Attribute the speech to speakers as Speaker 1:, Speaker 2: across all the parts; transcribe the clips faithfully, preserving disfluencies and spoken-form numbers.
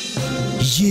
Speaker 1: ये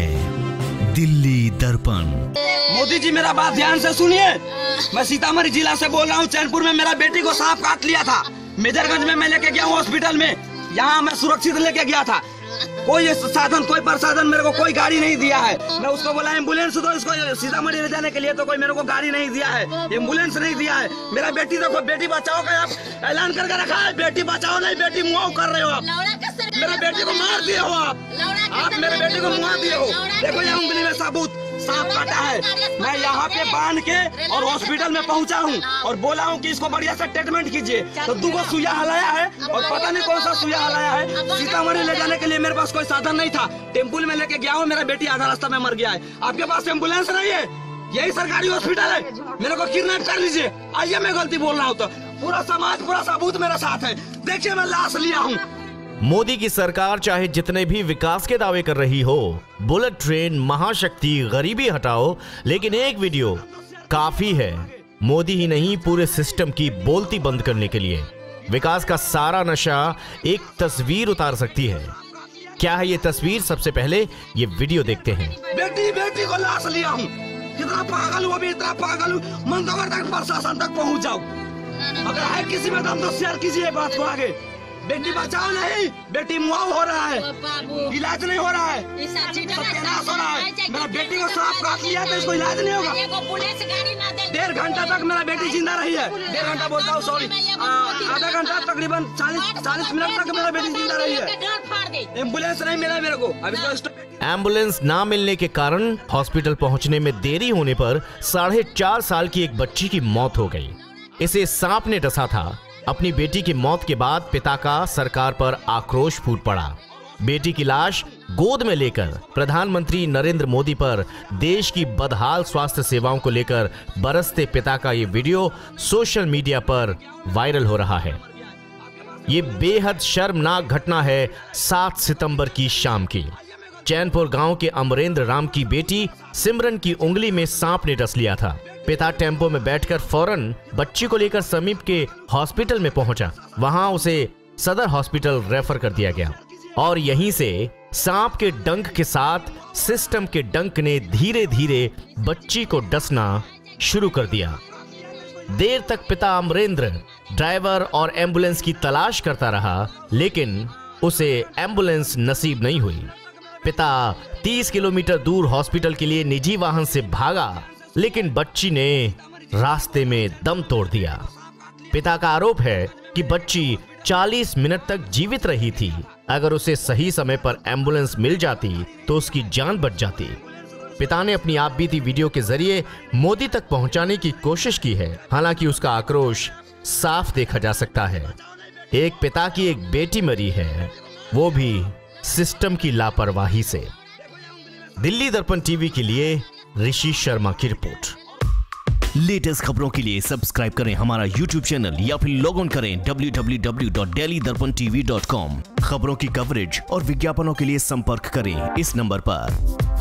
Speaker 1: है दिल्ली दर्पण।
Speaker 2: मोदी जी मेरा बात ध्यान से सुनिए। मैं सीतामढ़ी जिला से बोल रहा हूँ। चैनपुर में मेरा बेटी को सांप काट लिया था। मेजरगंज में मैं लेके गया हूँ हॉस्पिटल में। यहाँ मैं सुरक्षित लेके गया था। कोई साधन कोई प्रसाधन मेरे को कोई गाड़ी नहीं दिया है। मैं उसको बोला एम्बुलेंस दो इसको सीतामढ़ी ले जाने के लिए, तो कोई मेरे को गाड़ी नहीं दिया है, एम्बुलेंस नहीं दिया है। मेरा बेटी देखो, बेटी बचाओ का आप ऐलान करके रखा है। बेटी बचाओ नहीं, बेटी मुआव कर रहे हो आप। मेरे बेटी को मार दिए हो आप आप मेरे बेटी को मुआ दिए हो। देखो यहाँ उंगली में सबूत, सांप काटा है। मैं यहाँ पे बांध के और हॉस्पिटल में पहुँचा हूँ और बोला हूँ कि इसको बढ़िया से ट्रीटमेंट कीजिए। तो दो गो सुइया हलाया है और पता नहीं कौन सा सुइया हलाया है। सीतामढ़ी ले जाने के लिए मेरे पास कोई साधन नहीं था। टेम्पू में लेके गया हूँ, मेरा बेटी आधा रास्ता में मर गया है। आपके पास एम्बुलेंस नहीं है? यही सरकारी हॉस्पिटल है। मेरे को किडनैप कर लीजिए। आइए, मैं गलती बोल रहा हूँ तो पूरा समाज पूरा सबूत मेरे साथ है। देखिए मैं लाश लिया हूँ।
Speaker 3: मोदी की सरकार चाहे जितने भी विकास के दावे कर रही हो, बुलेट ट्रेन, महाशक्ति, गरीबी हटाओ, लेकिन एक वीडियो काफी है मोदी ही नहीं पूरे सिस्टम की बोलती बंद करने के लिए। विकास का सारा नशा एक तस्वीर उतार सकती है। क्या है ये तस्वीर? सबसे पहले ये वीडियो देखते हैं।
Speaker 2: बेटी बेटी को लाश लिया हूँ। कितना पागल हूँ अभी, इतना पागल हूँ। मंदसौर तक प्रशासन तक पहुँच जाओ। अगर है किसी में दम तो शेयर कीजिए बात को आगे। बेटी बचाओ नहीं, बेटी मुआव हो रहा है, इलाज नहीं हो रहा है, सत्यानाश हो रहा है। मेरा बेटी को सांप काट लिया तो इसको इलाज नहीं होगा। डेढ़ घंटा तक मेरा बेटी जिंदा रही है। डेढ़ घंटा बोलता हूँ, सॉरी, आधा घंटा तकरीबन चालीस चालीस मिनट तक मेरा बेटी जिंदा रही है। एम्बुलेंस नहीं मिला मेरे को। अभी
Speaker 3: एम्बुलेंस ना मिलने के कारण हॉस्पिटल पहुंचने में देरी होने पर साढ़े चार साल की एक बच्ची की मौत हो गई। इसे सांप ने डसा था। अपनी बेटी की मौत के बाद पिता का सरकार पर आक्रोश फूट पड़ा। बेटी की लाश गोद में लेकर प्रधानमंत्री नरेंद्र मोदी पर देश की बदहाल स्वास्थ्य सेवाओं को लेकर बरसते पिता का ये वीडियो सोशल मीडिया पर वायरल हो रहा है। ये बेहद शर्मनाक घटना है सात सितंबर की शाम की। चैनपुर गांव के अमरेंद्र राम की बेटी सिमरन की उंगली में सांप ने डस लिया था। पिता टेम्पो में बैठकर फौरन बच्ची को लेकर समीप के हॉस्पिटल में पहुंचा। वहां उसे सदर हॉस्पिटल रेफर कर दिया गया और यहीं से सांप के डंक के साथ सिस्टम के डंक ने धीरे धीरे बच्ची को डसना शुरू कर दिया। देर तक पिता अमरेंद्र ड्राइवर और एम्बुलेंस की तलाश करता रहा, लेकिन उसे एम्बुलेंस नसीब नहीं हुई। पिता तीस किलोमीटर दूर हॉस्पिटल के लिए निजी वाहन से भागा, लेकिन बच्ची ने रास्ते में दम तोड़ दिया। पिता का आरोप है कि बच्ची चालीस मिनट तक जीवित रही थी। अगर उसे सही समय पर एम्बुलेंस मिल जाती तो उसकी जान बच जाती। पिता ने अपनी आपबीती वीडियो के जरिए मोदी तक पहुंचाने की कोशिश की है। हालांकि उसका आक्रोश साफ देखा जा सकता है। एक पिता की एक बेटी मरी है, वो भी सिस्टम की लापरवाही से। दिल्ली दर्पण टीवी के लिए ऋषि शर्मा की रिपोर्ट।
Speaker 1: लेटेस्ट खबरों के लिए सब्सक्राइब करें हमारा यूट्यूब चैनल या फिर लॉग ऑन करें W W W dot daily Darpan TV dot com. खबरों की कवरेज और विज्ञापनों के लिए संपर्क करें इस नंबर पर।